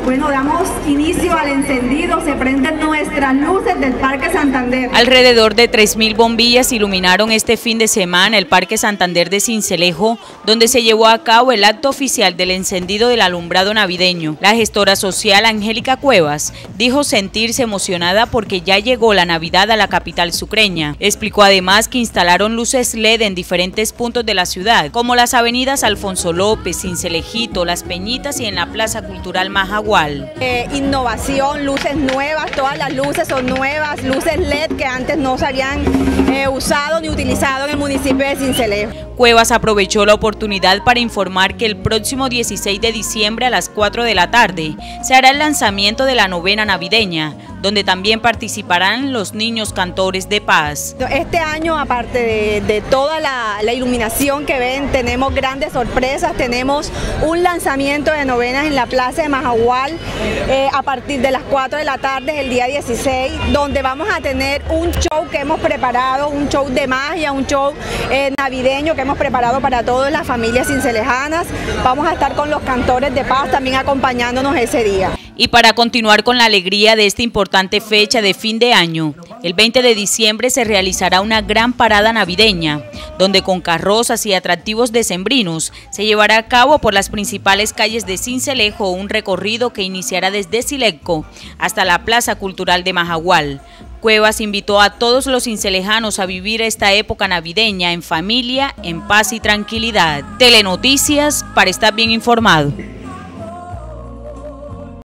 Bueno, damos inicio al encendido, se prenden nuestras luces del Parque Santander. Alrededor de 3.000 bombillas iluminaron este fin de semana el Parque Santander de Sincelejo, donde se llevó a cabo el acto oficial del encendido del alumbrado navideño. La gestora social Angélica Cuevas dijo sentirse emocionada porque ya llegó la Navidad a la capital sucreña. Explicó además que instalaron luces LED en diferentes puntos de la ciudad, como las avenidas Alfonso López, Cincelejito, Las Peñitas y en la Plaza Cultural Majagual. Innovación, luces nuevas, todas las luces son nuevas, luces LED que antes no se habían usado ni utilizado en el municipio de Sincelejo. Cuevas aprovechó la oportunidad para informar que el próximo 16 de diciembre a las 4 de la tarde se hará el lanzamiento de la novena navideña, donde también participarán los niños cantores de paz. Este año, aparte de toda la iluminación que ven, tenemos grandes sorpresas. Tenemos un lanzamiento de novenas en la Plaza de Majagual a partir de las 4 de la tarde el día 16, donde vamos a tener un show que hemos preparado, un show de magia, un show navideño que hemos preparado para todas las familias cincelejanas. Vamos a estar con los cantores de paz también acompañándonos ese día. Y para continuar con la alegría de esta importante fecha de fin de año, el 20 de diciembre se realizará una gran parada navideña, donde con carrozas y atractivos decembrinos se llevará a cabo por las principales calles de Sincelejo un recorrido que iniciará desde Silecco hasta la Plaza Cultural de Majagual. Cuevas invitó a todos los cincelejanos a vivir esta época navideña en familia, en paz y tranquilidad. Telenoticias para estar bien informado.